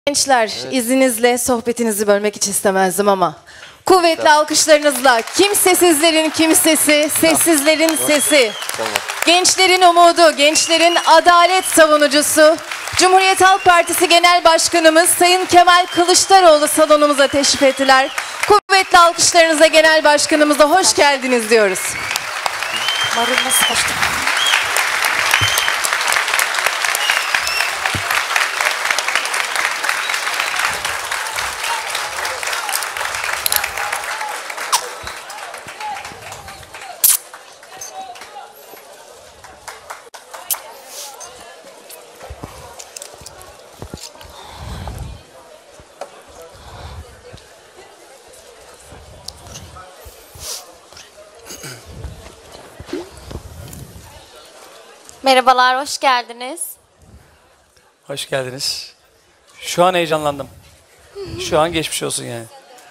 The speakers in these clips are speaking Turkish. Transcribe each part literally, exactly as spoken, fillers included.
Gençler, Evet. izninizle sohbetinizi bölmek hiç istemezdim ama kuvvetli alkışlarınızla kimsesizlerin kimsesi, sessizlerin sesi, Tamam. gençlerin umudu, gençlerin adalet savunucusu, Cumhuriyet Halk Partisi Genel Başkanımız Sayın Kemal Kılıçdaroğlu salonumuza teşrif ettiler. Kuvvetli alkışlarınızla Genel Başkanımıza hoş geldiniz diyoruz. Marul nasıl kaçtı? Merhabalar, hoş geldiniz. Hoş geldiniz. Şu an heyecanlandım. Şu an geçmiş olsun yani.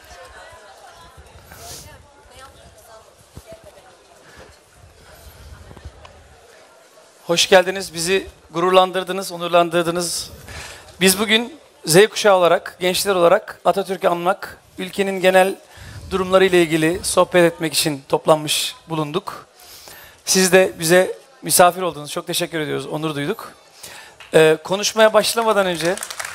Hoş geldiniz. Bizi gururlandırdınız, onurlandırdınız. Biz bugün Z kuşağı olarak, gençler olarak Atatürk'ü anmak, ülkenin genel durumları ile ilgili sohbet etmek için toplanmış bulunduk. Siz de bize misafir oldunuz. Çok teşekkür ediyoruz. Onur duyduk. Ee, konuşmaya başlamadan önce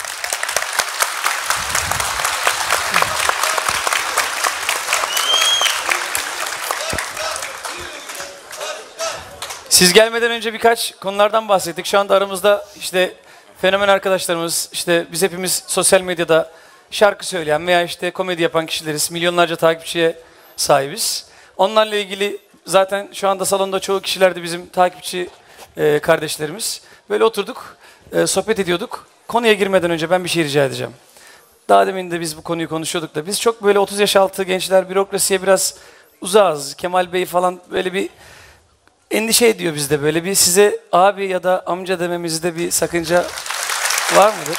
siz gelmeden önce birkaç konulardan bahsettik. Şu anda aramızda işte fenomen arkadaşlarımız, işte biz hepimiz sosyal medyada şarkı söyleyen veya işte komedi yapan kişileriz. Milyonlarca takipçiye sahibiz. Onlarla ilgili zaten şu anda salonda çoğu kişiler de bizim takipçi e, kardeşlerimiz. Böyle oturduk, e, sohbet ediyorduk. Konuya girmeden önce ben bir şey rica edeceğim. Daha demin de biz bu konuyu konuşuyorduk da biz çok böyle otuz yaş altı gençler bürokrasiye biraz uzağız. Kemal Bey falan böyle bir endişe ediyor bizde, böyle bir size abi ya da amca dememizde bir sakınca var mıdır?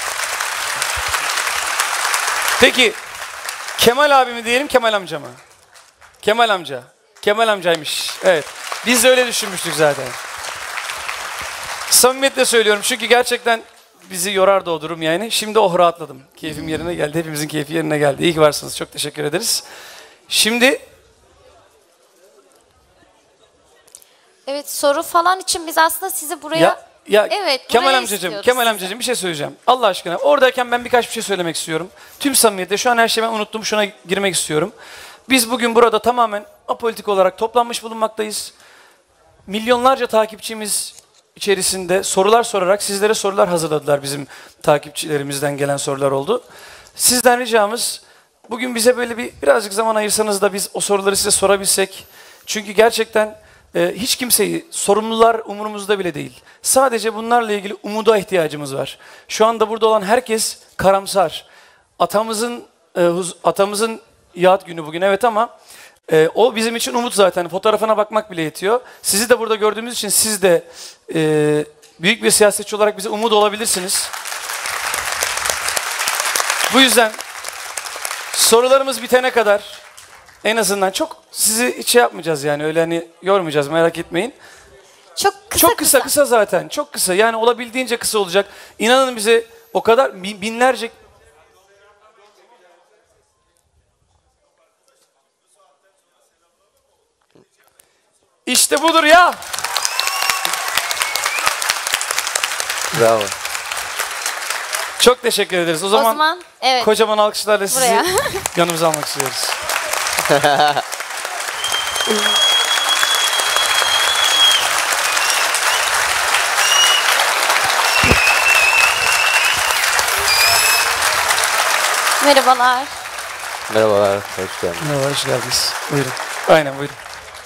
Peki Kemal abi mi diyelim, Kemal amca mı? Kemal amca. Kemal amcaymış. Evet. Biz de öyle düşünmüştük zaten. Samimiyetle söylüyorum çünkü gerçekten bizi yorardı o durum yani. Şimdi oh rahatladım. Keyfim yerine geldi. Hepimizin keyfi yerine geldi. İyi ki varsınız. Çok teşekkür ederiz. Şimdi Evet, soru falan için biz aslında sizi buraya... ya, ya evet, Kemal buraya amcacığım, istiyoruz Kemal sizi. amcacığım bir şey söyleyeceğim. Allah aşkına oradayken ben birkaç bir şey söylemek istiyorum. Tüm samimiyetle şu an her şeyi ben unuttum. Şuna girmek istiyorum. Biz bugün burada tamamen apolitik olarak toplanmış bulunmaktayız. Milyonlarca takipçimiz içerisinde sorular sorarak sizlere sorular hazırladılar, bizim takipçilerimizden gelen sorular oldu. Sizden ricamız bugün bize böyle bir birazcık zaman ayırsanız da biz o soruları size sorabilsek. Çünkü gerçekten e, hiç kimseyi, sorumlular umurumuzda bile değil. Sadece bunlarla ilgili umuda ihtiyacımız var. Şu anda burada olan herkes karamsar. Atamızın e, huz, atamızın yad günü bugün, evet, ama Ee, o bizim için umut zaten. Fotoğrafına bakmak bile yetiyor. Sizi de burada gördüğümüz için siz de e, büyük bir siyasetçi olarak bize umut olabilirsiniz. Bu yüzden sorularımız bitene kadar en azından çok sizi hiç şey yapmayacağız yani, öyle hani yormayacağız, merak etmeyin. Çok kısa Çok kısa kısa zaten, çok kısa yani, olabildiğince kısa olacak. İnanın bize o kadar binlerce... İşte budur ya. Bravo. Çok teşekkür ederiz. O zaman, O zaman evet. kocaman alkışlarla sizi Buraya. yanımıza almak istiyoruz. Merhabalar. Merhabalar, hoş geldiniz. Merhaba, hoş geldiniz. Buyurun. Aynen, buyurun.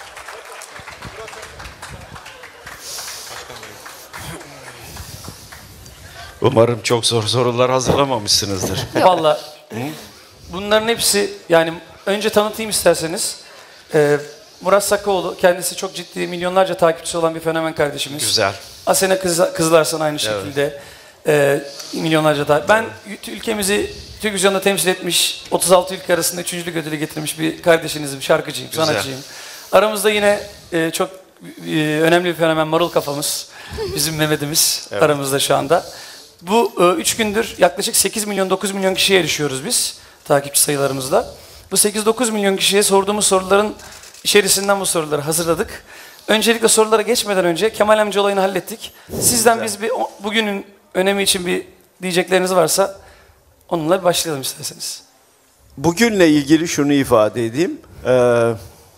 Umarım çok zor sorular hazırlamamışsınızdır. Vallahi bunların hepsi, yani önce tanıtayım isterseniz. Ee, Murat Sakaoğlu, kendisi çok ciddi, milyonlarca takipçisi olan bir fenomen kardeşimiz. Güzel. Asena Kız, Kızlarsan aynı şekilde. Ee, milyonlarca da. Ben ülkemizi televizyonda temsil etmiş, otuz altı ülke arasında üçüncülük ödülü getirmiş bir kardeşinizim, şarkıcıyım, Güzel. sanatçıyım. Aramızda yine e, çok e, önemli bir fenomen Marul kafamız, bizim Mehmet'imiz Evet. aramızda şu anda. Bu e, üç gündür yaklaşık sekiz milyon dokuz milyon kişiye erişiyoruz biz takipçi sayılarımızla. Bu sekiz dokuz milyon kişiye sorduğumuz soruların içerisinden bu soruları hazırladık. Öncelikle sorulara geçmeden önce Kemal amca olayını hallettik. Sizden biz bir o- bugünün önemi için bir diyecekleriniz varsa onunla bir başlayalım isterseniz. Bugünle ilgili şunu ifade edeyim. Ee,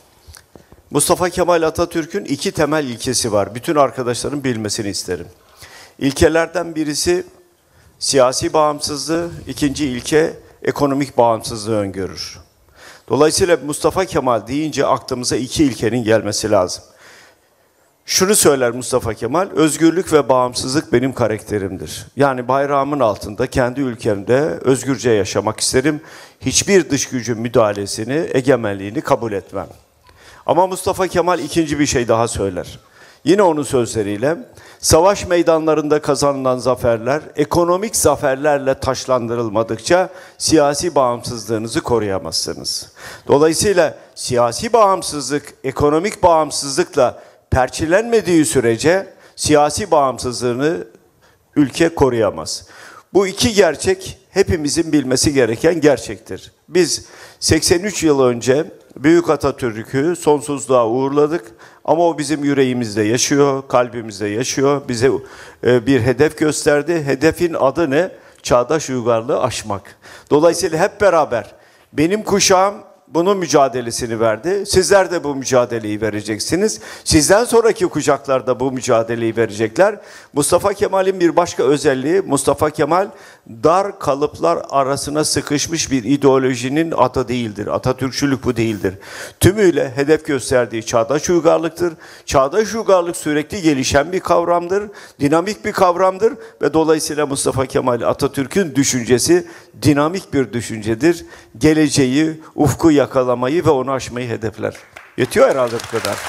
Mustafa Kemal Atatürk'ün iki temel ilkesi var. Bütün arkadaşların bilmesini isterim. İlkelerden birisi siyasi bağımsızlığı, ikinci ilke ekonomik bağımsızlığı öngörür. Dolayısıyla Mustafa Kemal deyince aklımıza iki ilkenin gelmesi lazım. Şunu söyler Mustafa Kemal, özgürlük ve bağımsızlık benim karakterimdir. Yani bayrağımın altında kendi ülkemde özgürce yaşamak isterim. Hiçbir dış gücün müdahalesini, egemenliğini kabul etmem. Ama Mustafa Kemal ikinci bir şey daha söyler. Yine onun sözleriyle, savaş meydanlarında kazanılan zaferler, ekonomik zaferlerle taşlandırılmadıkça siyasi bağımsızlığınızı koruyamazsınız. Dolayısıyla siyasi bağımsızlık, ekonomik bağımsızlıkla perçinlenmediği sürece siyasi bağımsızlığını ülke koruyamaz. Bu iki gerçek hepimizin bilmesi gereken gerçektir. Biz seksen üç yıl önce Büyük Atatürk'ü sonsuzluğa uğurladık ama o bizim yüreğimizde yaşıyor, kalbimizde yaşıyor. Bize bir hedef gösterdi. Hedefin adı ne? Çağdaş uygarlığı aşmak. Dolayısıyla hep beraber benim kuşağım bunun mücadelesini verdi. Sizler de bu mücadeleyi vereceksiniz. Sizden sonraki kuşaklar da bu mücadeleyi verecekler. Mustafa Kemal'in bir başka özelliği, Mustafa Kemal dar kalıplar arasına sıkışmış bir ideolojinin adı değildir. Atatürkçülük bu değildir. Tümüyle hedef gösterdiği çağdaş uygarlıktır. Çağdaş uygarlık sürekli gelişen bir kavramdır. Dinamik bir kavramdır ve dolayısıyla Mustafa Kemal Atatürk'ün düşüncesi dinamik bir düşüncedir. Geleceği, ufku yakalamayı ve onu aşmayı hedefler. Yetiyor herhalde bu kadar.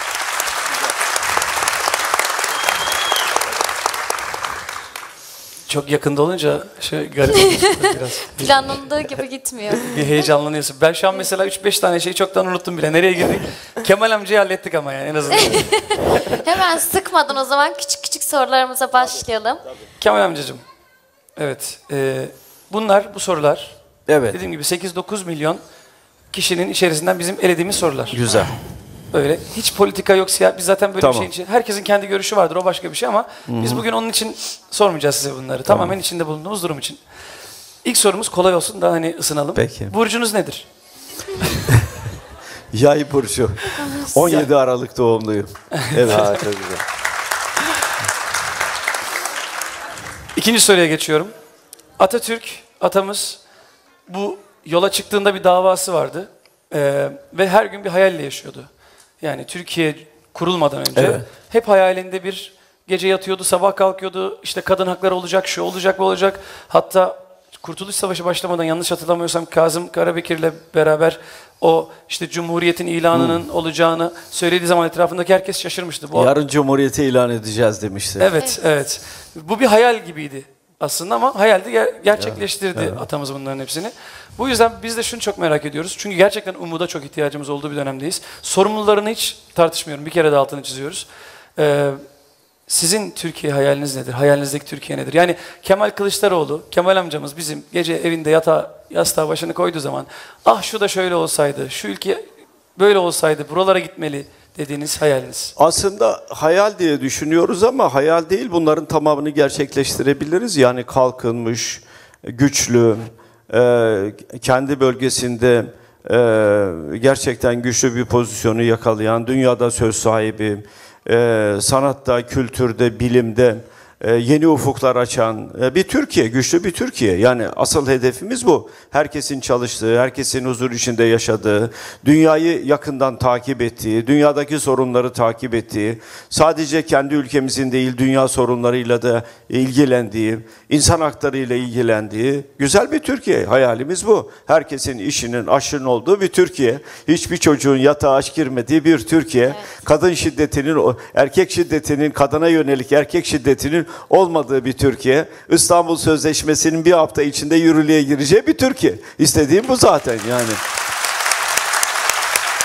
Çok yakında olunca şey garip oluyor biraz. Planlandığı gibi gitmiyor. Bir heyecanlanıyorsun. Ben şu an mesela üç beş tane şeyi çoktan unuttum bile. Nereye girdik? Kemal amcayı hallettik ama yani en azından. Hemen sıkmadan o zaman küçük küçük sorularımıza başlayalım. Kemal amcacığım. Evet. E, bunlar, bu sorular. Evet. Dediğim gibi sekiz dokuz milyon kişinin içerisinden bizim elediğimiz sorular. Güzel. Öyle. Hiç politika yok, siyah. Biz zaten böyle Tamam. bir şeyin için. Herkesin kendi görüşü vardır. O başka bir şey ama Hı-hı. biz bugün onun için sormayacağız size bunları. Tamam. Tamamen içinde bulunduğumuz durum için. İlk sorumuz kolay olsun da hani ısınalım. Peki. Burcunuz nedir? Yay burcu. on yedi Aralık doğumluyum. Evet. Aa, çok güzel. İkinci soruya geçiyorum. Atatürk, atamız bu yola çıktığında bir davası vardı. Ee, ve her gün bir hayalle yaşıyordu. Yani Türkiye kurulmadan önce Evet. hep hayalinde bir gece yatıyordu, sabah kalkıyordu. İşte kadın hakları olacak, şu olacak, bu olacak. Hatta Kurtuluş Savaşı başlamadan yanlış hatırlamıyorsam Kazım Karabekir'le beraber o işte Cumhuriyet'in ilanının hmm. olacağını söylediği zaman etrafındaki herkes şaşırmıştı. Bu Yarın Cumhuriyeti ilan edeceğiz demişti. Evet, evet. Bu bir hayal gibiydi aslında ama hayalde ger- gerçekleştirdi evet. atamız bunların hepsini. Bu yüzden biz de şunu çok merak ediyoruz. Çünkü gerçekten umuda çok ihtiyacımız olduğu bir dönemdeyiz. Sorumlularını hiç tartışmıyorum. Bir kere de altını çiziyoruz. Ee, sizin Türkiye hayaliniz nedir? Hayalinizdeki Türkiye nedir? Yani Kemal Kılıçdaroğlu, Kemal amcamız bizim gece evinde yatağa, yastığa başını koyduğu zaman ah şu da şöyle olsaydı, şu ülke böyle olsaydı, buralara gitmeli dediğiniz hayaliniz. Aslında hayal diye düşünüyoruz ama hayal değil, bunların tamamını gerçekleştirebiliriz. Yani kalkınmış, güçlü, e, kendi bölgesinde e, gerçekten güçlü bir pozisyonu yakalayan, dünyada söz sahibi, e, sanatta, kültürde, bilimde e, yeni ufuklar açan e, bir Türkiye, güçlü bir Türkiye. Yani asıl hedefimiz bu. Herkesin çalıştığı, herkesin huzur içinde yaşadığı, dünyayı yakından takip ettiği, dünyadaki sorunları takip ettiği, sadece kendi ülkemizin değil dünya sorunlarıyla da ilgilendiği, insan haklarıyla ilgilendiği güzel bir Türkiye. Hayalimiz bu. Herkesin işinin, aşının olduğu bir Türkiye. Hiçbir çocuğun yatağa aç girmediği bir Türkiye. Evet. Kadın şiddetinin, erkek şiddetinin, kadına yönelik erkek şiddetinin olmadığı bir Türkiye. İstanbul Sözleşmesi'nin bir hafta içinde yürürlüğe gireceği bir Türkiye. İstediğim bu zaten yani.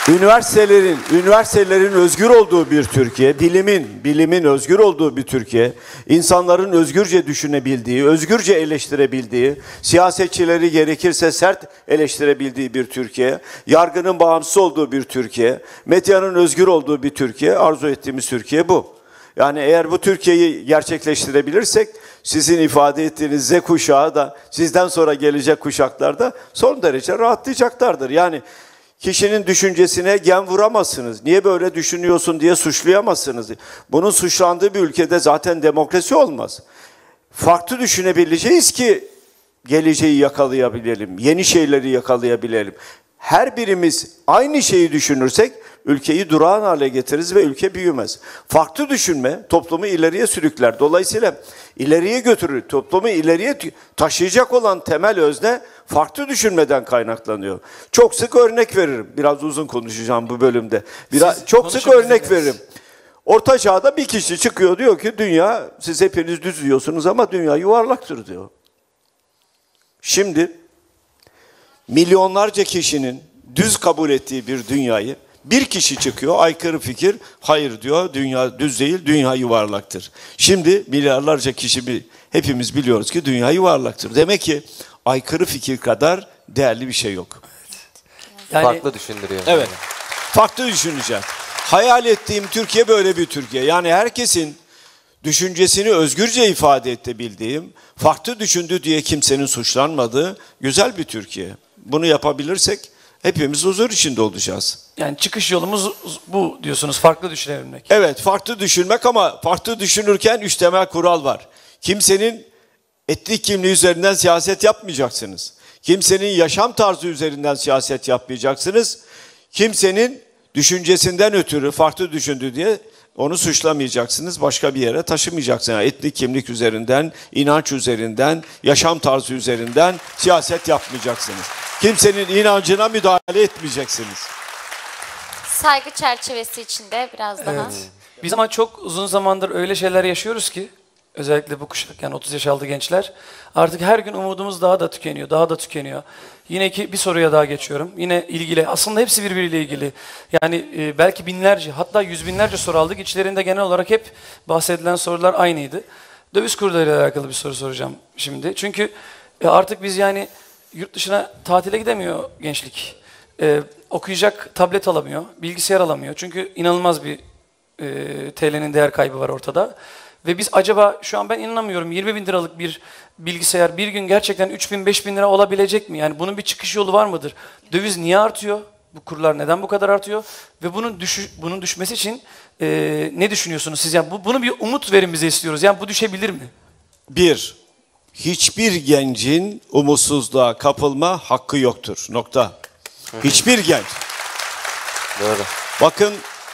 Üniversitelerin, üniversitelerin özgür olduğu bir Türkiye, bilimin, bilimin özgür olduğu bir Türkiye, insanların özgürce düşünebildiği, özgürce eleştirebildiği, siyasetçileri gerekirse sert eleştirebildiği bir Türkiye, yargının bağımsız olduğu bir Türkiye, medyanın özgür olduğu bir Türkiye, arzu ettiğimiz Türkiye bu. Yani eğer bu Türkiye'yi gerçekleştirebilirsek, sizin ifade ettiğiniz Z kuşağı da, sizden sonra gelecek kuşaklar da son derece rahatlayacaklardır. Yani kişinin düşüncesine gen vuramazsınız. Niye böyle düşünüyorsun diye suçlayamazsınız. Bunun suçlandığı bir ülkede zaten demokrasi olmaz. Farklı düşünebileceğiz ki geleceği yakalayabilelim, yeni şeyleri yakalayabilelim. Her birimiz aynı şeyi düşünürsek ülkeyi durağan hale getiririz ve ülke büyümez. Farklı düşünme toplumu ileriye sürükler. Dolayısıyla ileriye götürür. Toplumu ileriye taşıyacak olan temel özne farklı düşünmeden kaynaklanıyor. Çok sık örnek veririm. Biraz uzun konuşacağım bu bölümde. Biraz, Siz çok sık örnek veririm. Orta Çağ'da bir kişi çıkıyor diyor ki dünya, siz hepiniz düz diyorsunuz ama dünya yuvarlaktır diyor. Şimdi milyonlarca kişinin düz kabul ettiği bir dünyayı bir kişi çıkıyor, aykırı fikir, hayır diyor, dünya düz değil, dünya yuvarlaktır. Şimdi milyarlarca kişi, bir, hepimiz biliyoruz ki dünya yuvarlaktır. Demek ki aykırı fikir kadar değerli bir şey yok. Yani, Farklı düşündürüyor. Evet, farklı düşüneceğiz. Hayal ettiğim Türkiye böyle bir Türkiye. Yani herkesin düşüncesini özgürce ifade edebildiğim, farklı düşündü diye kimsenin suçlanmadığı güzel bir Türkiye. Bunu yapabilirsek hepimiz huzur içinde olacağız. Yani çıkış yolumuz bu diyorsunuz, farklı düşünebilmek. Evet, farklı düşünmek ama farklı düşünürken üç temel kural var. Kimsenin etnik kimliği üzerinden siyaset yapmayacaksınız. Kimsenin yaşam tarzı üzerinden siyaset yapmayacaksınız. Kimsenin düşüncesinden ötürü farklı düşündü diye onu suçlamayacaksınız, başka bir yere taşımayacaksınız. Yani etnik kimlik üzerinden, inanç üzerinden, yaşam tarzı üzerinden siyaset yapmayacaksınız. Kimsenin inancına müdahale etmeyeceksiniz. Saygı çerçevesi içinde biraz daha. Evet. Biz ama çok uzun zamandır öyle şeyler yaşıyoruz ki, özellikle bu kuşak, yani otuz yaş altı gençler, artık her gün umudumuz daha da tükeniyor, daha da tükeniyor. Yine ki bir soruya daha geçiyorum. Yine ilgili, aslında hepsi birbiriyle ilgili. Yani e, belki binlerce, hatta yüz binlerce soru aldık. İçlerinde genel olarak hep bahsedilen sorular aynıydı. Döviz kurlarıyla alakalı bir soru soracağım şimdi. Çünkü e, artık biz yani yurt dışına tatile gidemiyor gençlik. E, okuyacak tablet alamıyor, bilgisayar alamıyor. Çünkü inanılmaz bir e, T L'nin değer kaybı var ortada. Ve biz acaba, şu an ben inanamıyorum, yirmi bin liralık bir bilgisayar bir gün gerçekten üç bin beş bin lira olabilecek mi? Yani bunun bir çıkış yolu var mıdır? Döviz niye artıyor? Bu kurlar neden bu kadar artıyor? Ve bunun düşü, bunun düşmesi için e, ne düşünüyorsunuz siz? Yani bu, bunu bir umut verin bize istiyoruz. Yani bu düşebilir mi? Bir, hiçbir gencin umutsuzluğa kapılma hakkı yoktur. Nokta. Hiçbir genç. Doğru. Bakın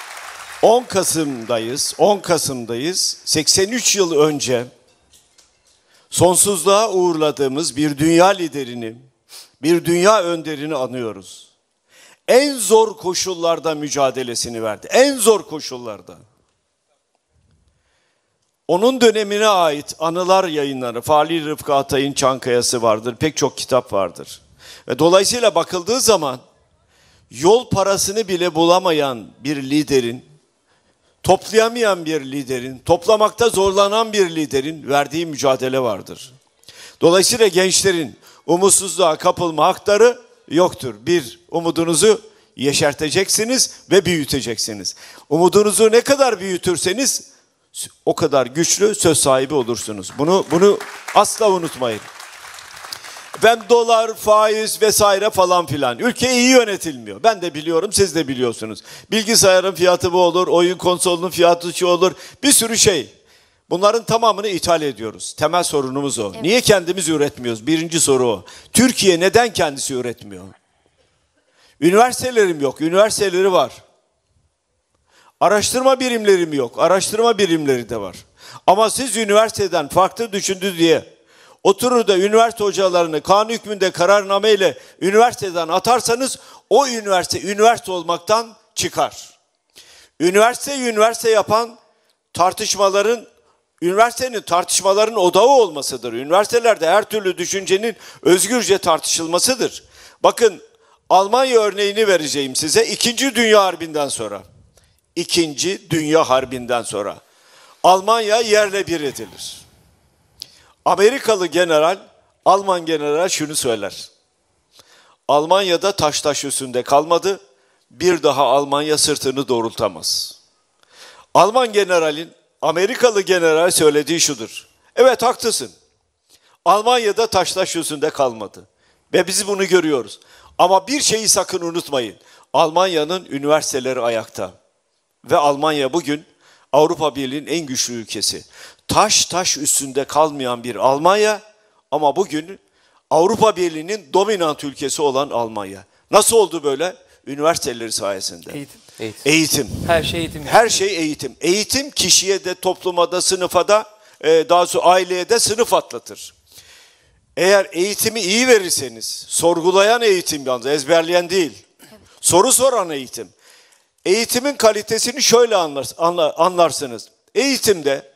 on Kasım'dayız. on Kasım'dayız. seksen üç yıl önce sonsuzluğa uğurladığımız bir dünya liderini, bir dünya önderini anıyoruz. En zor koşullarda mücadelesini verdi. En zor koşullarda. Onun dönemine ait anılar yayınları, Fahri Rıfkı Atay'ın Çankaya'sı vardır, pek çok kitap vardır. Ve dolayısıyla bakıldığı zaman yol parasını bile bulamayan bir liderin, toplayamayan bir liderin, toplamakta zorlanan bir liderin verdiği mücadele vardır. Dolayısıyla gençlerin umutsuzluğa kapılma hakları yoktur. Bir, umudunuzu yeşerteceksiniz ve büyüteceksiniz. Umudunuzu ne kadar büyütürseniz o kadar güçlü söz sahibi olursunuz. Bunu bunu asla unutmayın. Ben dolar, faiz vesaire falan filan. Ülke iyi yönetilmiyor. Ben de biliyorum, siz de biliyorsunuz. Bilgisayarın fiyatı bu olur, oyun konsolunun fiyatı şu olur. Bir sürü şey. Bunların tamamını ithal ediyoruz. Temel sorunumuz o. Evet. Niye kendimiz üretmiyoruz? Birinci soru o. Türkiye neden kendisi üretmiyor? Üniversitelerim yok, üniversiteleri var. Araştırma birimlerim yok, araştırma birimleri de var. Ama siz üniversiteden farklı düşündü diye oturur da üniversite hocalarını kanun hükmünde kararnameyle üniversiteden atarsanız o üniversite üniversite olmaktan çıkar. Üniversite üniversite yapan tartışmaların, üniversitenin tartışmaların odağı olmasıdır. Üniversitelerde her türlü düşüncenin özgürce tartışılmasıdır. Bakın Almanya örneğini vereceğim size. İkinci Dünya Harbi'nden sonra. İkinci Dünya Harbi'nden sonra. Almanya yerle bir edilir. Amerikalı general, Alman general şunu söyler. Almanya'da taş taş üstünde kalmadı. Bir daha Almanya sırtını doğrultamaz. Alman generalin, Amerikalı general söylediği şudur. Evet haklısın. Almanya'da taş taş üstünde kalmadı. Ve biz bunu görüyoruz. Ama bir şeyi sakın unutmayın. Almanya'nın üniversiteleri ayakta. Ve Almanya bugün Avrupa Birliği'nin en güçlü ülkesi. Taş taş üstünde kalmayan bir Almanya ama bugün Avrupa Birliği'nin dominant ülkesi olan Almanya. Nasıl oldu böyle? Üniversiteleri sayesinde. Eğitim. Eğitim. Eğitim. Her şey eğitim. Her şey eğitim. Eğitim kişiye de, topluma da, sınıfa da, e, daha sonra aileye de sınıf atlatır. Eğer eğitimi iyi verirseniz, sorgulayan eğitim yalnız, ezberleyen değil. Soru soran eğitim. Eğitimin kalitesini şöyle anlar, anlar, anlarsınız. Eğitimde,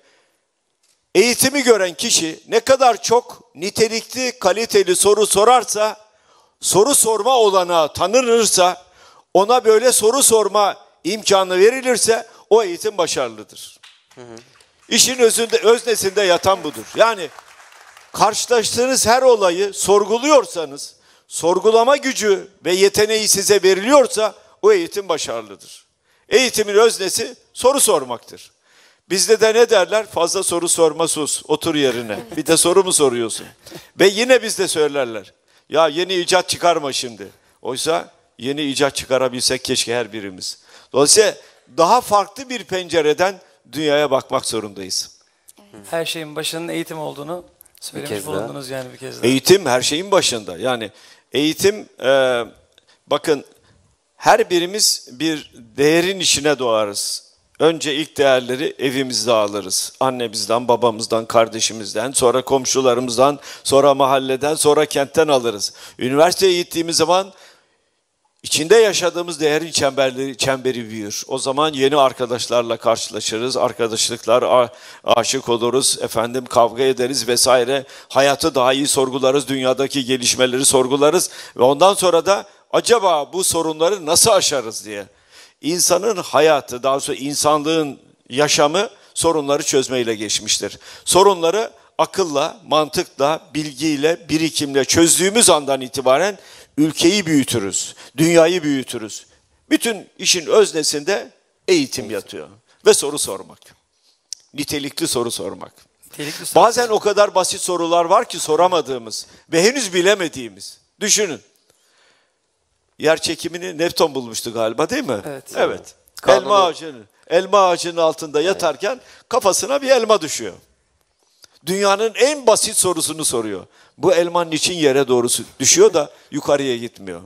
eğitimi gören kişi ne kadar çok nitelikli, kaliteli soru sorarsa, soru sorma olanağı tanınırsa, ona böyle soru sorma imkanı verilirse o eğitim başarılıdır. Hı hı. İşin özünde, öznesinde yatan budur. Yani karşılaştığınız her olayı sorguluyorsanız, sorgulama gücü ve yeteneği size veriliyorsa o eğitim başarılıdır. Eğitimin öznesi soru sormaktır. Bizde de ne derler? Fazla soru sorma, sus, otur yerine. Bir de soru mu soruyorsun? Ve yine bizde söylerler. Ya yeni icat çıkarma şimdi. Oysa yeni icat çıkarabilsek keşke her birimiz. Dolayısıyla daha farklı bir pencereden dünyaya bakmak zorundayız. Her şeyin başının eğitim olduğunu söylemiş bulundunuz yani bir kez daha. Eğitim her şeyin başında. Yani eğitim, e, bakın her birimiz bir değerin içine doğarız. Önce ilk değerleri evimizde alırız. Annemizden, babamızdan, kardeşimizden, sonra komşularımızdan, sonra mahalleden, sonra kentten alırız. Üniversiteye gittiğimiz zaman içinde yaşadığımız değerin çemberleri, çemberi büyür. O zaman yeni arkadaşlarla karşılaşırız, arkadaşlıklar, aşık oluruz, efendim kavga ederiz vesaire. Hayatı daha iyi sorgularız, dünyadaki gelişmeleri sorgularız ve ondan sonra da acaba bu sorunları nasıl aşarız diye. İnsanın hayatı, daha sonra insanlığın yaşamı sorunları çözmeyle geçmiştir. Sorunları akılla, mantıkla, bilgiyle, birikimle çözdüğümüz andan itibaren ülkeyi büyütürüz, dünyayı büyütürüz. Bütün işin öznesinde eğitim yatıyor ve soru sormak. Nitelikli soru sormak. Nitelikli soru. Bazen o kadar basit sorular var ki soramadığımız ve henüz bilemediğimiz. Düşünün. Yer çekimini Newton bulmuştu galiba değil mi? Evet. Evet. Kanunu. Elma ağacının, elma ağacının altında yatarken evet. Kafasına bir elma düşüyor. Dünyanın en basit sorusunu soruyor. Bu elmanın için yere doğru düşüyor da yukarıya gitmiyor.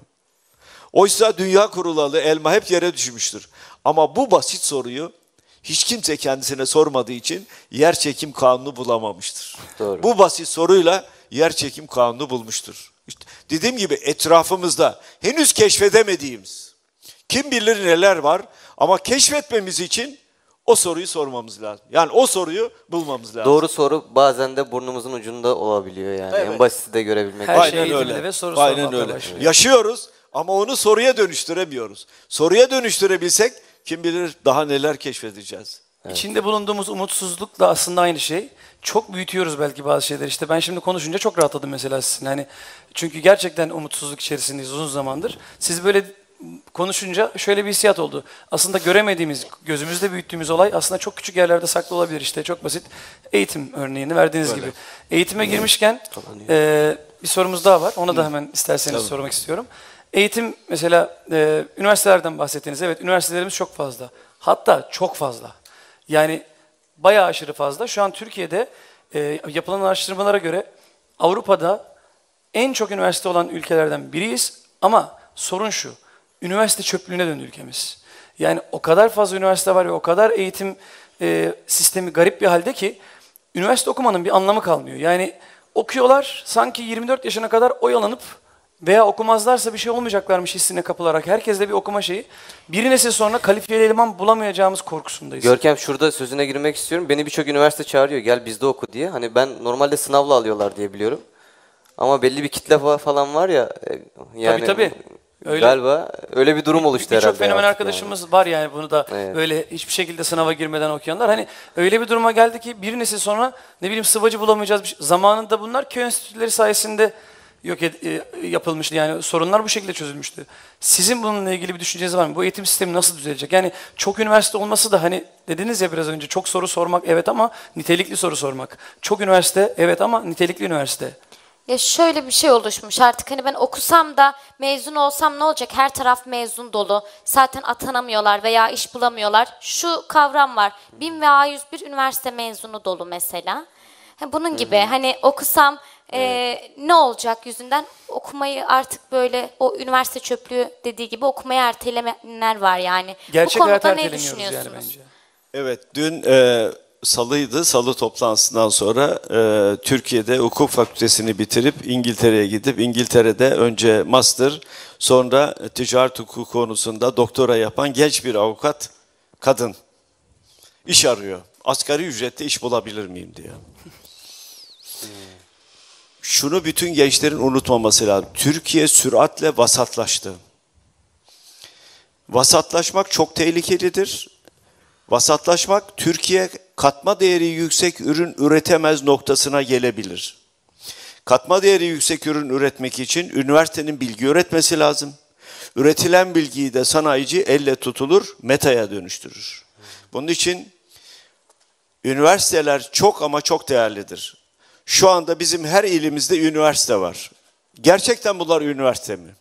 Oysa dünya kurulalı elma hep yere düşmüştür. Ama bu basit soruyu hiç kimse kendisine sormadığı için yer çekim kanunu bulamamıştır. Doğru. Bu basit soruyla yer çekim kanunu bulmuştur. İşte dediğim gibi etrafımızda henüz keşfedemediğimiz kim bilir neler var ama keşfetmemiz için o soruyu sormamız lazım. Yani o soruyu bulmamız lazım. Doğru soru bazen de burnumuzun ucunda olabiliyor yani. Evet. En basiti de görebilmek. Her Aynen şey öyle. ve soru Aynen öyle. başlıyor. Yaşıyoruz ama onu soruya dönüştüremiyoruz. Soruya dönüştürebilsek kim bilir daha neler keşfedeceğiz. Evet. İçinde bulunduğumuz umutsuzluk da aslında aynı şey. Çok büyütüyoruz belki bazı şeyleri. İşte ben şimdi konuşunca çok rahatladım mesela sizinle. Hani çünkü gerçekten umutsuzluk içerisindeyiz uzun zamandır. Siz böyle konuşunca şöyle bir hissiyat oldu. Aslında göremediğimiz, gözümüzde büyüttüğümüz olay aslında çok küçük yerlerde saklı olabilir. İşte çok basit eğitim örneğini verdiğiniz Öyle. gibi. Eğitime girmişken e, bir sorumuz daha var. Ona da hemen isterseniz Tabii. sormak istiyorum. Eğitim mesela e, üniversitelerden bahsettiniz. Evet, üniversitelerimiz çok fazla. Hatta çok fazla. Yani bayağı aşırı fazla. Şu an Türkiye'de e, yapılan araştırmalara göre Avrupa'da en çok üniversite olan ülkelerden biriyiz. Ama sorun şu, üniversite çöplüğüne döndü ülkemiz. Yani o kadar fazla üniversite var ve o kadar eğitim e, sistemi garip bir halde ki üniversite okumanın bir anlamı kalmıyor. Yani okuyorlar sanki yirmi dört yaşına kadar oyalanıp veya okumazlarsa bir şey olmayacaklarmış hissine kapılarak herkeste bir okuma şeyi. Bir nesil sonra kalifiyeli eleman bulamayacağımız korkusundayız. Görkem şurada sözüne girmek istiyorum. Beni birçok üniversite çağırıyor gel bizde oku diye. Hani ben normalde sınavla alıyorlar diye biliyorum. Ama belli bir kitle falan var ya. Yani tabii tabii. Öyle. Galiba öyle bir durum oluştu herhalde. Birçok fenomen artık arkadaşımız var yani bunu da Evet. böyle hiçbir şekilde sınava girmeden okuyanlar. Hani öyle bir duruma geldi ki bir nesil sonra ne bileyim sıvacı bulamayacağız. Bir şey- Zamanında bunlar köy enstitüleri sayesinde yok ed- e, yapılmıştı. Yani sorunlar bu şekilde çözülmüştü. Sizin bununla ilgili bir düşünceniz var mı? Bu eğitim sistemi nasıl düzelecek? Yani çok üniversite olması da hani dediniz ya biraz önce çok soru sormak evet ama nitelikli soru sormak. Çok üniversite evet ama nitelikli üniversite. Ya şöyle bir şey oluşmuş artık hani ben okusam da mezun olsam ne olacak? Her taraf mezun dolu. Zaten atanamıyorlar veya iş bulamıyorlar. Şu kavram var. bin ve A yüz bir üniversite mezunu dolu mesela. Ha, bunun gibi hani okusam e, ne olacak yüzünden okumayı artık böyle o üniversite çöplüğü dediği gibi okumayı erteleyenler var yani. Gerçek Bu hayata konuda ne erteleniyoruz yani düşünüyorsunuz? bence. Evet, dün e, salıydı. Salı toplantısından sonra e, Türkiye'de hukuk fakültesini bitirip İngiltere'ye gidip İngiltere'de önce master sonra ticaret hukuku konusunda doktora yapan genç bir avukat kadın iş arıyor. Asgari ücretle iş bulabilir miyim diyor. Şunu bütün gençlerin unutmaması lazım. Türkiye süratle vasatlaştı. Vasatlaşmak çok tehlikelidir. Vasatlaşmak Türkiye katma değeri yüksek ürün üretemez noktasına gelebilir. Katma değeri yüksek ürün üretmek için üniversitenin bilgi üretmesi lazım. Üretilen bilgiyi de sanayici elle tutulur, metaya dönüştürür. Bunun için üniversiteler çok ama çok değerlidir. Şu anda bizim her ilimizde üniversite var. Gerçekten bunlar üniversite mi?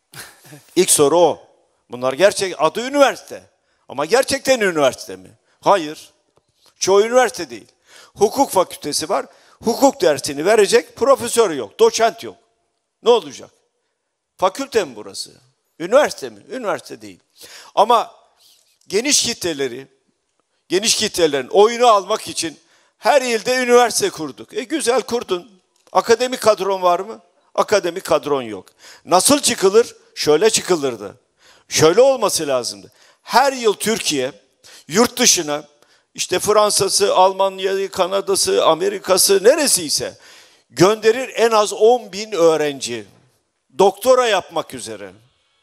İlk soru o. Bunlar gerçek adı üniversite. Ama gerçekten üniversite mi? Hayır. Çoğu üniversite değil. Hukuk fakültesi var. Hukuk dersini verecek profesör yok, doçent yok. Ne olacak? Fakülte mi burası? Üniversite mi? Üniversite değil. Ama geniş kitleleri, geniş kitlelerin oyunu almak için her ilde üniversite kurduk. E güzel kurdun. Akademik kadron var mı? Akademik kadron yok. Nasıl çıkılır? Şöyle çıkılırdı. Şöyle olması lazımdı. Her yıl Türkiye yurt dışına işte Fransa'sı, Almanya'sı, Kanada'sı, Amerika'sı neresiyse gönderir en az on bin öğrenci doktora yapmak üzere.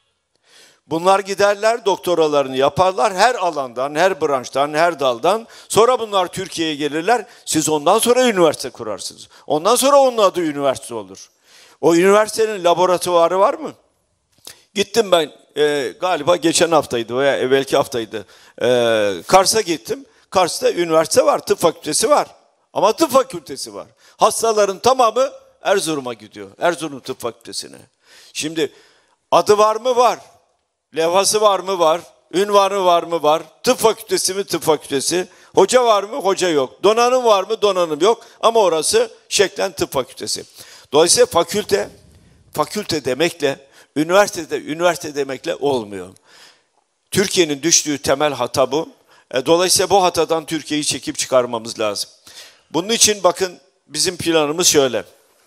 Bunlar giderler doktoralarını yaparlar her alandan, her branştan, her daldan. Sonra bunlar Türkiye'ye gelirler. Siz ondan sonra üniversite kurarsınız. Ondan sonra onun adı üniversite olur. O üniversitenin laboratuvarı var mı? Gittim ben e, galiba geçen haftaydı veya evvelki haftaydı. E, Kars'a gittim. Kars'ta üniversite var, tıp fakültesi var. Ama tıp fakültesi var. Hastaların tamamı Erzurum'a gidiyor. Erzurum Tıp Fakültesi'ne. Şimdi adı var mı? Var. Levhası var mı? Var. Ünvanı var mı? Var. Tıp fakültesi mi? Tıp fakültesi. Hoca var mı? Hoca yok. Donanım var mı? Donanım yok. Ama orası şeklen tıp fakültesi. Dolayısıyla fakülte, fakülte demekle, üniversitede üniversite demekle olmuyor. Türkiye'nin düştüğü temel hata bu. Dolayısıyla bu hatadan Türkiye'yi çekip çıkarmamız lazım. Bunun için bakın bizim planımız şöyle.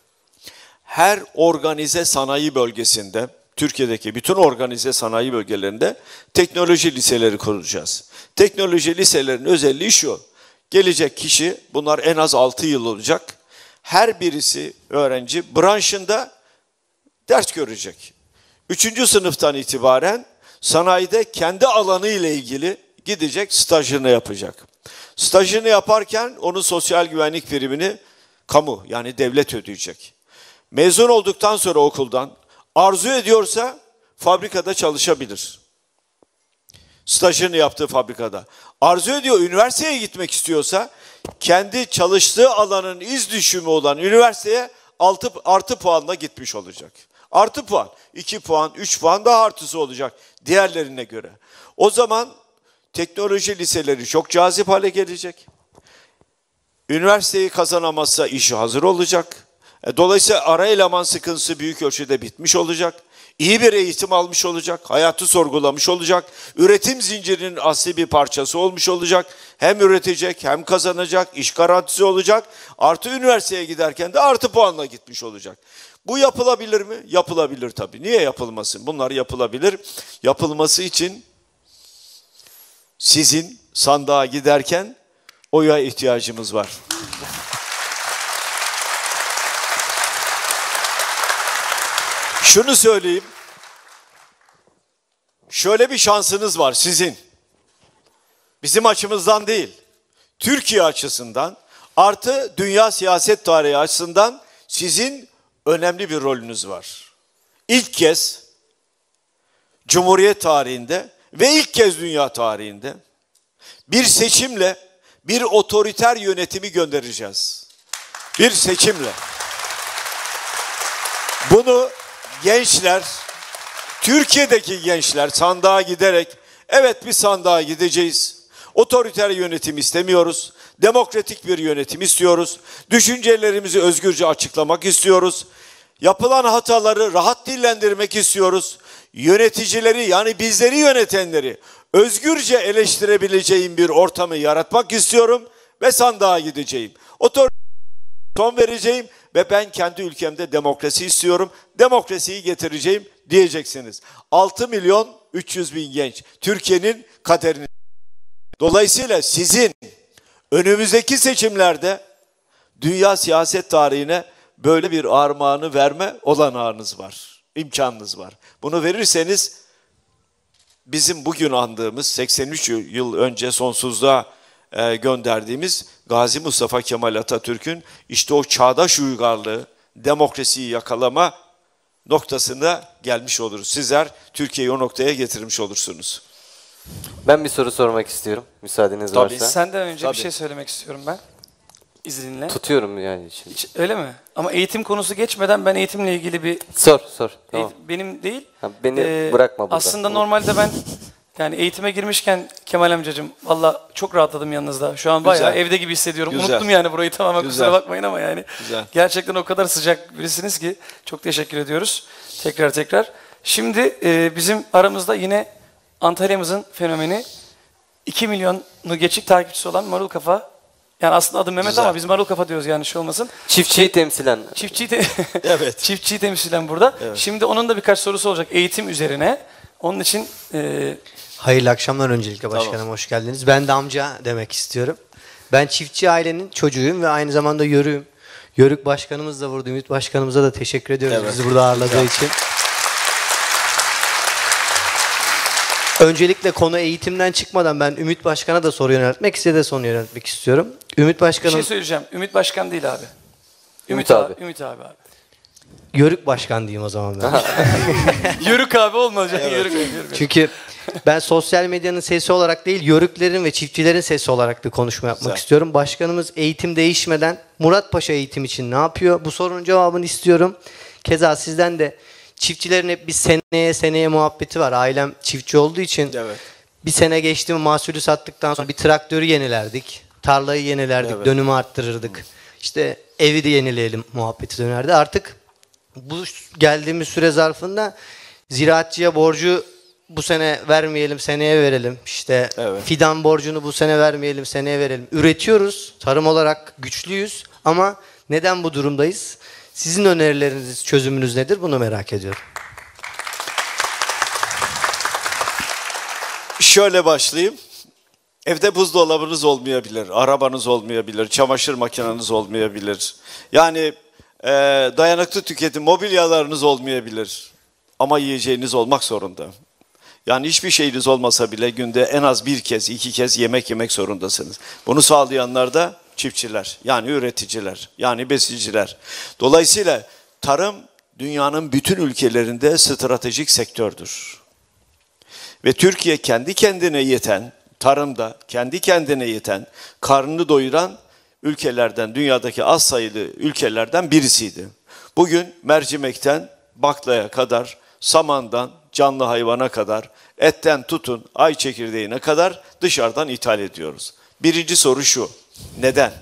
Her organize sanayi bölgesinde, Türkiye'deki bütün organize sanayi bölgelerinde teknoloji liseleri kuracağız. Teknoloji liselerinin özelliği şu. Gelecek kişi, bunlar en az altı yıl olacak. Her birisi öğrenci branşında ders görecek. Üçüncü sınıftan itibaren sanayide kendi alanı ile ilgili gidecek, stajını yapacak. Stajını yaparken onun sosyal güvenlik primini kamu yani devlet ödeyecek. Mezun olduktan sonra okuldan arzu ediyorsa fabrikada çalışabilir. Stajını yaptığı fabrikada. Arzu ediyor, üniversiteye gitmek istiyorsa kendi çalıştığı alanın iz düşümü olan üniversiteye altı, artı puanla gitmiş olacak. Artı puan, iki puan, üç puan daha artısı olacak diğerlerine göre. O zaman teknoloji liseleri çok cazip hale gelecek. Üniversiteyi kazanamazsa işi hazır olacak. Dolayısıyla ara eleman sıkıntısı büyük ölçüde bitmiş olacak. İyi bir eğitim almış olacak, hayatı sorgulamış olacak, üretim zincirinin asli bir parçası olmuş olacak. Hem üretecek hem kazanacak, iş garantisi olacak. Artı üniversiteye giderken de artı puanla gitmiş olacak. Bu yapılabilir mi? Yapılabilir tabii. Niye yapılmasın? Bunlar yapılabilir. Yapılması için sizin sandığa giderken oya ihtiyacımız var. Şunu söyleyeyim. şöyle bir şansınız var sizin. Bizim açımızdan değil, Türkiye açısından artı dünya siyaset tarihi açısından sizin önemli bir rolünüz var. İlk kez Cumhuriyet tarihinde ve ilk kez dünya tarihinde bir seçimle bir otoriter yönetimi göndereceğiz. Bir seçimle. Bunu gençler, Türkiye'deki gençler sandığa giderek, evet bir sandığa gideceğiz. Otoriter yönetim istemiyoruz. Demokratik bir yönetim istiyoruz. Düşüncelerimizi özgürce açıklamak istiyoruz. Yapılan hataları rahat dillendirmek istiyoruz. Yöneticileri, yani bizleri yönetenleri özgürce eleştirebileceğim bir ortamı yaratmak istiyorum ve sandığa gideceğim. Otoriter son vereceğim ve ben kendi ülkemde demokrasi istiyorum. Demokrasiyi getireceğim diyeceksiniz. altı milyon üç yüz bin genç Türkiye'nin kaderini. Dolayısıyla sizin önümüzdeki seçimlerde dünya siyaset tarihine böyle bir armağanı verme olanağınız var. İmkanınız var. Bunu verirseniz bizim bugün andığımız seksen üç yıl önce sonsuzluğa e, gönderdiğimiz Gazi Mustafa Kemal Atatürk'ün işte o çağdaş uygarlığı, demokrasiyi yakalama noktasına gelmiş oluruz. Sizler Türkiye'yi o noktaya getirmiş olursunuz. Ben bir soru sormak istiyorum. Müsaadeniz Tabii. varsa. Senden önce Tabii. bir şey söylemek istiyorum ben. İzninle. Tutuyorum yani şimdi. Hiç- Öyle mi? Ama eğitim konusu geçmeden ben eğitimle ilgili bir Sor sor. Tamam. eğitim- benim değil. Ha, beni Ee, bırakma burada. Aslında Tamam. normalde ben yani eğitime girmişken Kemal amcacığım valla çok rahatladım yanınızda. Şu an bayağı Güzel. evde gibi hissediyorum. Güzel. Unuttum yani burayı tamamen, Güzel. kusura bakmayın ama yani. Güzel. Gerçekten o kadar sıcak birisiniz ki çok teşekkür ediyoruz. Tekrar tekrar. Şimdi e, bizim aramızda yine Antalya'mızın fenomeni iki milyonu geçik takipçisi olan Marul Kafa. Yani aslında adı Mehmet Güzel. ama biz Marul Kafa diyoruz yani şey olmasın. Çiftçiyi temsilen. Çiftçiyi, te- Evet. Çiftçiyi temsilen burada. Şimdi onun da birkaç sorusu olacak eğitim üzerine. Onun için e, Hayırlı akşamlar öncelikle başkanım, Tamam. hoş geldiniz. Ben de amca demek istiyorum. Ben çiftçi ailenin çocuğuyum ve aynı zamanda yörüğüm. Yörük başkanımız da burada, Ümit başkanımıza da teşekkür ediyoruz Evet. bizi burada ağırladığı için. Öncelikle konu eğitimden çıkmadan ben Ümit Başkan'a da soru yöneltmek, size de soru yöneltmek istiyorum. Ümit bir Başkanım, şey söyleyeceğim. Ümit Başkan değil abi. Ümit abi. Ümit abi abi. Yörük Başkan diyeyim o zaman ben. Yörük abi olmayacak. Yörük, yörük. Çünkü ben sosyal medyanın sesi olarak değil, yörüklerin ve çiftçilerin sesi olarak bir konuşma yapmak Güzel. istiyorum. Başkanımız eğitim değişmeden Muratpaşa eğitim için ne yapıyor? Bu sorunun cevabını istiyorum. Keza sizden de çiftçilerin hep bir seneye seneye muhabbeti var. Ailem çiftçi olduğu için Evet. bir sene geçti mi mahsulü sattıktan sonra bir traktörü yenilerdik. Tarlayı yenilerdik, Evet. dönümü arttırırdık. İşte evi de yenileyelim muhabbeti dönerdi. Artık bu geldiğimiz süre zarfında ziraatçıya borcu bu sene vermeyelim, seneye verelim. İşte Evet. fidan borcunu bu sene vermeyelim, seneye verelim. Üretiyoruz, tarım olarak güçlüyüz ama neden bu durumdayız? Sizin önerileriniz, çözümünüz nedir? Bunu merak ediyorum. Şöyle başlayayım. Evde buzdolabınız olmayabilir, arabanız olmayabilir, çamaşır makineniz olmayabilir. Yani e, dayanıklı tüketim mobilyalarınız olmayabilir. Ama yiyeceğiniz olmak zorunda. Yani hiçbir şeyiniz olmasa bile günde en az bir kez, iki kez yemek yemek zorundasınız. Bunu sağlayanlar da çiftçiler, yani üreticiler, yani besiciler. Dolayısıyla tarım dünyanın bütün ülkelerinde stratejik sektördür. Ve Türkiye kendi kendine yeten, tarımda kendi kendine yeten, karnını doyuran ülkelerden, dünyadaki az sayılı ülkelerden birisiydi. Bugün mercimekten baklaya kadar, samandan canlı hayvana kadar, etten tutun ay çekirdeğine kadar dışarıdan ithal ediyoruz. Birinci soru şu, neden?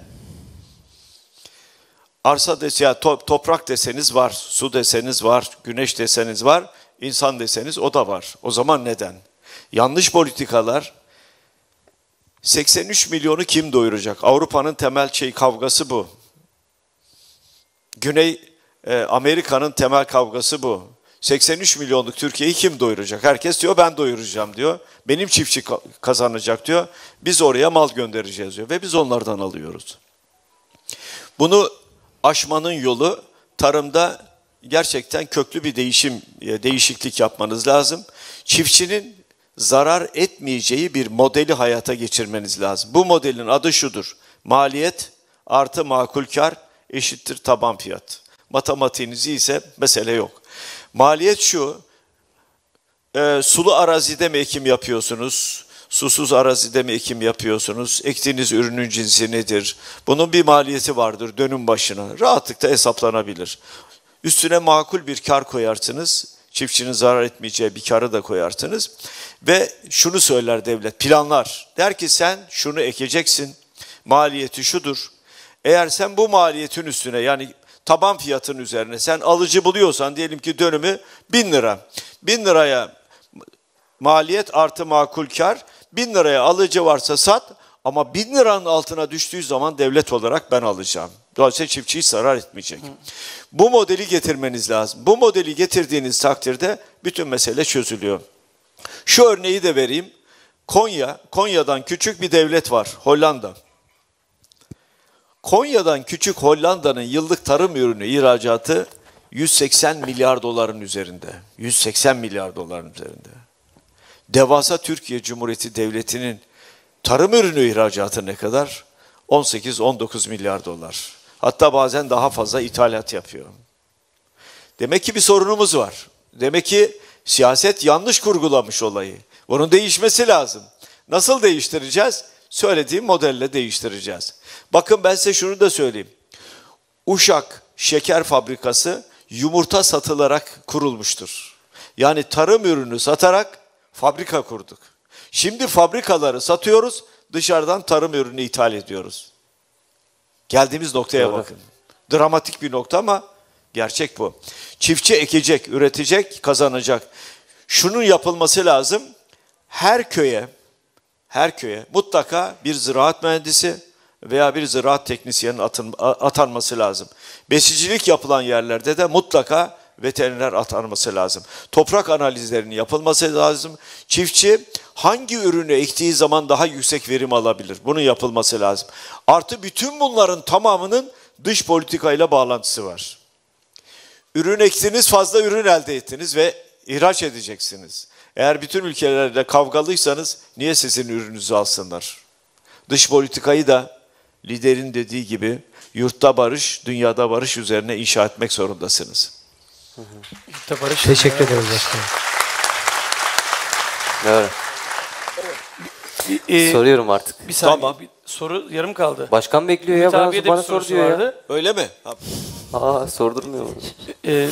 Arsa dese, ya to- toprak deseniz var, su deseniz var, güneş deseniz var, insan deseniz o da var. O zaman neden? Yanlış politikalar, seksen üç milyonu kim doyuracak? Avrupa'nın temel şey kavgası bu. Güney e, Amerika'nın temel kavgası bu. seksen üç milyonluk Türkiye'yi kim doyuracak? Herkes diyor ben doyuracağım diyor. Benim çiftçi ka- kazanacak diyor. Biz oraya mal göndereceğiz diyor ve biz onlardan alıyoruz. Bunu aşmanın yolu tarımda gerçekten köklü bir değişim, e, değişiklik yapmanız lazım. Çiftçinin zarar etmeyeceği bir modeli hayata geçirmeniz lazım. Bu modelin adı şudur: maliyet artı makul kar eşittir taban fiyat. Matematiğinizi ise mesele yok. Maliyet şu: e, sulu arazide mi ekim yapıyorsunuz? Susuz arazide mi ekim yapıyorsunuz? Ektiğiniz ürünün cinsi nedir? Bunun bir maliyeti vardır dönüm başına. Rahatlıkla hesaplanabilir. Üstüne makul bir kar koyarsınız. Çiftçinin zarar etmeyeceği bir karı da koyarsınız. Ve şunu söyler devlet, planlar. Der ki sen şunu ekeceksin. Maliyeti şudur. Eğer sen bu maliyetin üstüne, yani taban fiyatın üzerine sen alıcı buluyorsan, diyelim ki dönümü bin lira. bin liraya maliyet artı makul kar, bin liraya alıcı varsa sat, ama bin liranın altına düştüğü zaman devlet olarak ben alacağım. Dolayısıyla çiftçi hiç zarar etmeyecek. Hı. Bu modeli getirmeniz lazım. Bu modeli getirdiğiniz takdirde bütün mesele çözülüyor. Şu örneği de vereyim. Konya, Konya'dan küçük bir devlet var, Hollanda. Konya'dan küçük Hollanda'nın yıllık tarım ürünü ihracatı yüz seksen milyar doların üzerinde. yüz seksen milyar doların üzerinde. Devasa Türkiye Cumhuriyeti Devleti'nin tarım ürünü ihracatı ne kadar? on sekiz on dokuz milyar dolar. Hatta bazen daha fazla ithalat yapıyor. Demek ki bir sorunumuz var. Demek ki siyaset yanlış kurgulamış olayı. Bunun değişmesi lazım. Nasıl değiştireceğiz? Söylediğim modelle değiştireceğiz. Bakın ben size şunu da söyleyeyim. Uşak Şeker Fabrikası yumurta satılarak kurulmuştur. Yani tarım ürünü satarak fabrika kurduk. Şimdi fabrikaları satıyoruz, dışarıdan tarım ürünü ithal ediyoruz. Geldiğimiz noktaya Doğru. bakın. Dramatik bir nokta ama gerçek bu. Çiftçi ekecek, üretecek, kazanacak. Şunun yapılması lazım. Her köye, her köye mutlaka bir ziraat mühendisi veya bir ziraat teknisyenin atın, atanması lazım. Besicilik yapılan yerlerde de mutlaka veteriner atanması lazım. Toprak analizlerinin yapılması lazım. Çiftçi hangi ürünü ektiği zaman daha yüksek verim alabilir? Bunun yapılması lazım. Artı bütün bunların tamamının dış politikayla bağlantısı var. Ürün ektiniz, fazla ürün elde ettiniz ve ihraç edeceksiniz. Eğer bütün ülkelerle kavgalıysanız niye sizin ürününüzü alsınlar? Dış politikayı da liderin dediği gibi yurtta barış, dünyada barış üzerine inşa etmek zorundasınız. Hı hı. Barış, Teşekkür ederiz başkanım. Evet. Ee, Soruyorum artık. Bir saniye, Tamam. bir soru yarım kaldı. Başkan bekliyor ya. Ümit Bana, abiye de bir bana sor sorusu diyor ya. vardı. Öyle mi? Aa, sordurmuyor mu? Ee,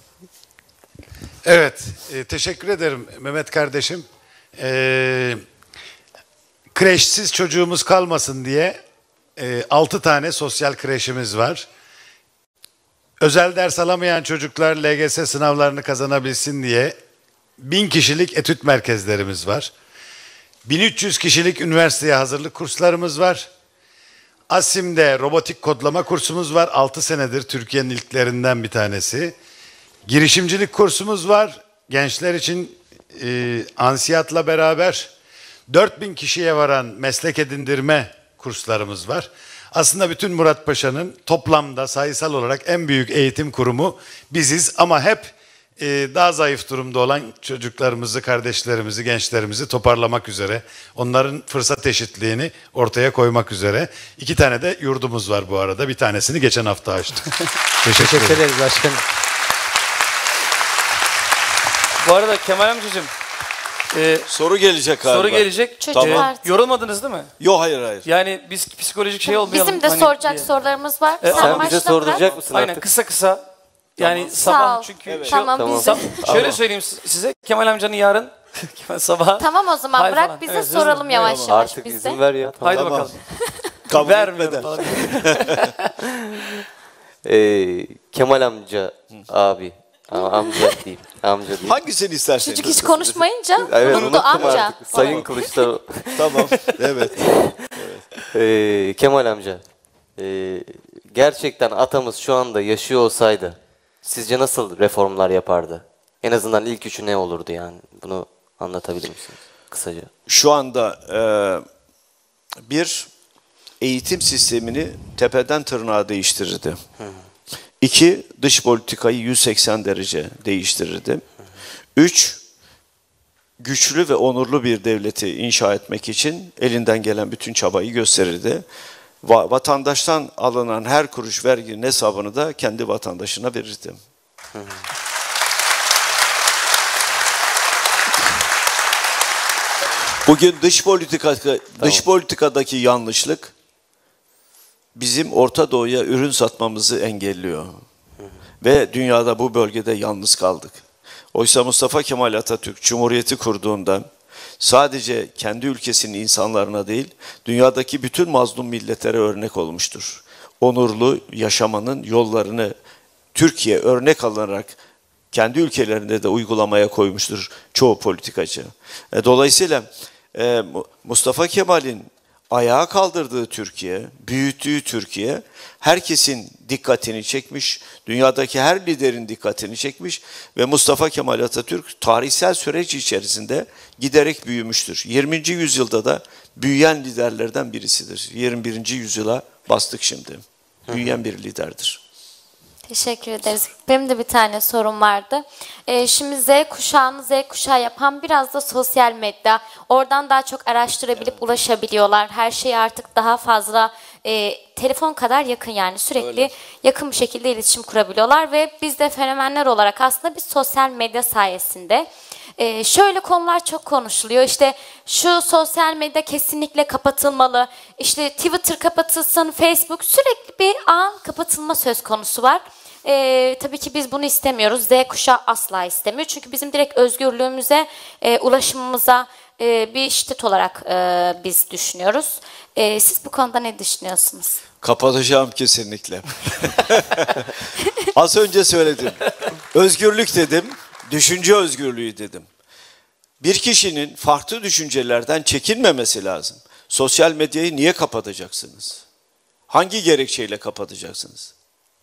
Evet, e, teşekkür ederim Mehmet kardeşim. E, kreşsiz çocuğumuz kalmasın diye e, altı tane sosyal kreşimiz var. Özel ders alamayan çocuklar L G S sınavlarını kazanabilsin diye bin kişilik etüt merkezlerimiz var. bin üç yüz kişilik üniversiteye hazırlık kurslarımız var. ASİM'de robotik kodlama kursumuz var. altı senedir Türkiye'nin ilklerinden bir tanesi. Girişimcilik kursumuz var. Gençler için e, Ansiyat'la beraber dört bin kişiye varan meslek edindirme kurslarımız var. Aslında bütün Muratpaşa'nın toplamda sayısal olarak en büyük eğitim kurumu biziz. Ama hep e, daha zayıf durumda olan çocuklarımızı, kardeşlerimizi, gençlerimizi toparlamak üzere, onların fırsat eşitliğini ortaya koymak üzere. İki tane de yurdumuz var bu arada. Bir tanesini geçen hafta açtık. Teşekkür, Teşekkür ederim. ederiz başkanım. bu arada Kemal amcacığım, e, Soru gelecek galiba. soru gelecek. Çocuk Ee, artık. yorulmadınız değil mi? Yok, hayır hayır. Yani biz psikolojik şey olmayalım. Bizim de hani soracak diye. sorularımız var. E, Sen başla bize sorduracak Murat. mısın Aynen, artık? kısa kısa. Yani Sağ sabah ol. çünkü Evet. şey- Tamam, Tamam. bizim. Sab- şöyle söyleyeyim size, Kemal amcanın yarın Kemal sabah. Tamam o zaman Hay bırak falan. bize Evet, hızlı. soralım yavaş Tamam. yavaş Artık biz de. izin ver ya. Tamam. Haydi Tamam. bakalım. Kabul Vermiyorum etmeden. falan. Ee, Kemal amca abi. Aa, amca diyeyim. Amca diyeyim. Hangisini isterseniz. Çocuk hiç konuşmayınca Evet, unuttu unuttum amca. artık. Sayın Kılıçdaroğlu. Tamam, evet. Ee, Kemal amca. ee, gerçekten atamız şu anda yaşıyor olsaydı sizce nasıl reformlar yapardı? En azından ilk üçü ne olurdu yani? Bunu anlatabilir misiniz kısaca? Şu anda e, bir, eğitim sistemini tepeden tırnağa değiştirirdi. Hı. İki, dış politikayı yüz seksen derece değiştirirdi. Hı. Üç, güçlü ve onurlu bir devleti inşa etmek için elinden gelen bütün çabayı gösterirdi. Va- vatandaştan alınan her kuruş verginin hesabını da kendi vatandaşına verirdi. Bugün dış politika dış politikadaki yanlışlık bizim Orta Doğu'ya ürün satmamızı engelliyor. Ve dünyada bu bölgede yalnız kaldık. Oysa Mustafa Kemal Atatürk Cumhuriyeti kurduğunda sadece kendi ülkesinin insanlarına değil, dünyadaki bütün mazlum milletlere örnek olmuştur. Onurlu yaşamanın yollarını Türkiye örnek alınarak kendi ülkelerinde de uygulamaya koymuştur çoğu politikacı. Dolayısıyla Mustafa Kemal'in ayağa kaldırdığı Türkiye, büyüttüğü Türkiye herkesin dikkatini çekmiş, dünyadaki her liderin dikkatini çekmiş ve Mustafa Kemal Atatürk tarihsel süreç içerisinde giderek büyümüştür. yirminci yüzyılda da büyüyen liderlerden birisidir. yirmi birinci yüzyıla bastık şimdi. Büyüyen bir liderdir. Teşekkür ederiz. Benim de bir tane sorum vardı. Ee, şimdi Z kuşağını Z kuşağı yapan biraz da sosyal medya. Oradan daha çok araştırabilip evet. ulaşabiliyorlar. Her şeyi artık daha fazla e, telefon kadar yakın, yani sürekli Öyle. yakın bir şekilde iletişim kurabiliyorlar ve biz de fenomenler olarak aslında biz sosyal medya sayesinde Ee, şöyle konular çok konuşuluyor. İşte şu sosyal medya kesinlikle kapatılmalı. İşte Twitter kapatılsın, Facebook, sürekli bir ağın kapatılma söz konusu var. Ee, tabii ki biz bunu istemiyoruz. Z kuşağı asla istemiyor. Çünkü bizim direkt özgürlüğümüze, e, ulaşımımıza e, bir şiddet olarak e, biz düşünüyoruz. E, siz bu konuda ne düşünüyorsunuz? Kapatacağım kesinlikle. Az önce söyledim. Özgürlük dedim. Düşünce özgürlüğü dedim. Bir kişinin farklı düşüncelerden çekinmemesi lazım. Sosyal medyayı niye kapatacaksınız? Hangi gerekçeyle kapatacaksınız?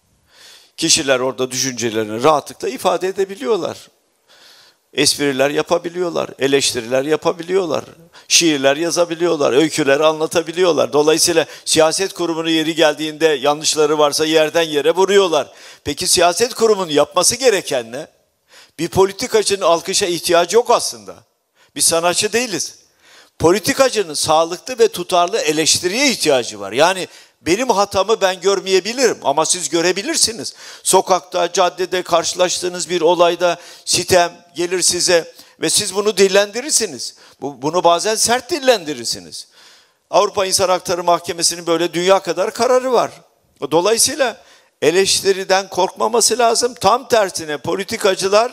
Kişiler orada düşüncelerini rahatlıkla ifade edebiliyorlar. Espriler yapabiliyorlar, eleştiriler yapabiliyorlar, şiirler yazabiliyorlar, öyküler anlatabiliyorlar. Dolayısıyla siyaset kurumunun yeri geldiğinde yanlışları varsa yerden yere vuruyorlar. Peki siyaset kurumunun yapması gereken ne? Bir politikacının alkışa ihtiyacı yok aslında. Bir sanatçı değiliz. Politikacının sağlıklı ve tutarlı eleştiriye ihtiyacı var. Yani benim hatamı ben görmeyebilirim ama siz görebilirsiniz. Sokakta, caddede karşılaştığınız bir olayda sitem gelir size ve siz bunu dillendirirsiniz. Bu, bunu bazen sert dillendirirsiniz. Avrupa İnsan Hakları Mahkemesi'nin böyle dünya kadar kararı var. Dolayısıyla eleştiriden korkmaması lazım. Tam tersine politikacılar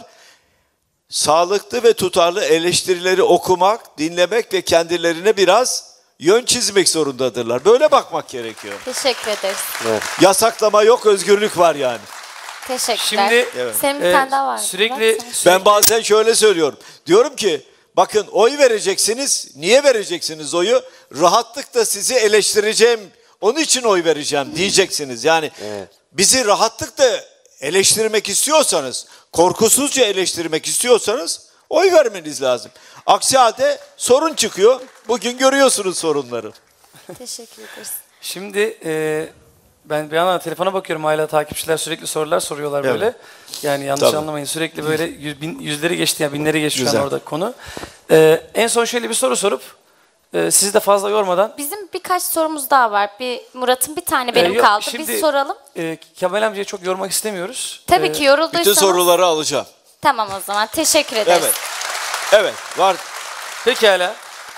sağlıklı ve tutarlı eleştirileri okumak, dinlemek ve kendilerine biraz yön çizmek zorundadırlar. Böyle bakmak gerekiyor. Teşekkür ederiz. Evet. Yasaklama yok, özgürlük var yani. Teşekkürler. Şimdi evet. Senin bir e, tane daha var. Sürekli, Sen... sürekli ben bazen şöyle söylüyorum. Diyorum ki bakın oy vereceksiniz. Niye vereceksiniz oyu? Rahatlıkla sizi eleştireceğim. Onun için oy vereceğim diyeceksiniz. Yani evet. Bizi rahatlıkla eleştirmek istiyorsanız, korkusuzca eleştirmek istiyorsanız oy vermeniz lazım. Aksi halde sorun çıkıyor. Bugün görüyorsunuz sorunları. Teşekkür ederiz. Şimdi e, ben bir yandan telefona bakıyorum, hala takipçiler sürekli sorular soruyorlar böyle. Evet. Yani yanlış Tabii. anlamayın, sürekli böyle yüz, bin, yüzleri geçti, yani binleri geçti şu an orada konu. E, en son şöyle bir soru sorup e, sizi de fazla yormadan. Bizim birkaç sorumuz daha var. Bir Murat'ın bir tane benim e, yok, kaldı. Şimdi, Biz soralım. E, Kemal amcayı çok yormak istemiyoruz. Tabii e, ki yorulduysanız. Bütün soruları alacağım. Tamam o zaman. Teşekkür ederiz. Evet. Evet. Var. Pekala.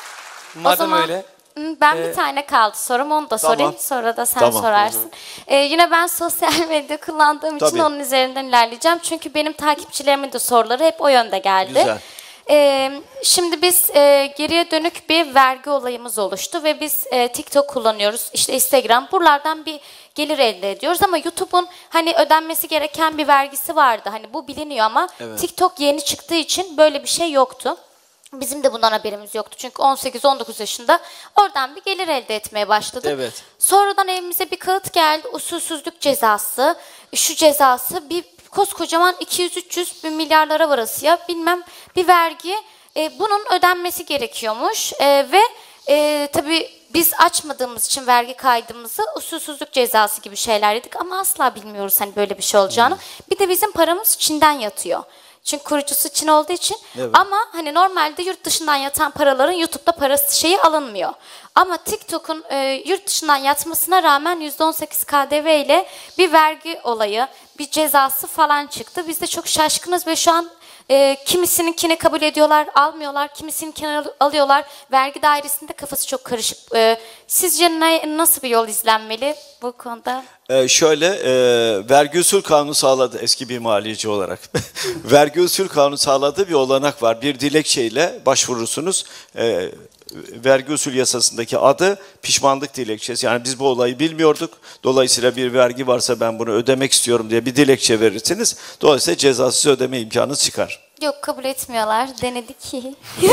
Madem o zaman, öyle. Ben ee, bir tane kaldı sorum. Onu da tamam. sorayım. Sonra da sen tamam. sorarsın. Ee, yine ben sosyal medya kullandığım Tabii. için onun üzerinden ilerleyeceğim. Çünkü benim takipçilerimin de soruları hep o yönde geldi. Güzel. Ee, şimdi biz e, geriye dönük bir vergi olayımız oluştu ve biz e, TikTok kullanıyoruz, işte Instagram, buralardan bir gelir elde ediyoruz ama YouTube'un hani ödenmesi gereken bir vergisi vardı, hani bu biliniyor ama evet. TikTok yeni çıktığı için böyle bir şey yoktu. Bizim de bundan haberimiz yoktu çünkü on sekiz on dokuz yaşında oradan bir gelir elde etmeye başladık. Evet. Sonradan evimize bir kağıt geldi, usulsüzlük cezası, şu cezası, bir koskocaman iki yüz üç yüz bin milyarlara varasıya bilmem bir vergi, e, bunun ödenmesi gerekiyormuş e, ve e, tabii biz açmadığımız için vergi kaydımızı usulsüzlük cezası gibi şeyler yedik ama asla bilmiyoruz hani böyle bir şey olacağını. Hmm. Bir de bizim paramız Çin'den yatıyor. Çünkü kurucusu Çin olduğu için. Evet. Ama hani normalde yurt dışından yatan paraların YouTube'da parası şeyi alınmıyor. Ama TikTok'un e, yurt dışından yatmasına rağmen yüzde on sekiz K D V ile bir vergi olayı, bir cezası falan çıktı. Biz de çok şaşkınız ve şu an e, kimisininkini kabul ediyorlar, almıyorlar. Kimisininkini al- alıyorlar. Vergi dairesinde kafası çok karışık. E, sizce ne, nasıl bir yol izlenmeli bu konuda? Ee, şöyle, e, vergi usul kanunu sağladı eski bir maliyeci olarak. Vergi usul kanunu sağladığı bir olanak var. Bir dilekçeyle başvurursunuz. E, vergi usul yasasındaki adı pişmanlık dilekçesi. Yani biz bu olayı bilmiyorduk. Dolayısıyla bir vergi varsa ben bunu ödemek istiyorum diye bir dilekçe verirsiniz. Dolayısıyla cezasız ödeme imkanı çıkar. Yok, kabul etmiyorlar. Denedik ki.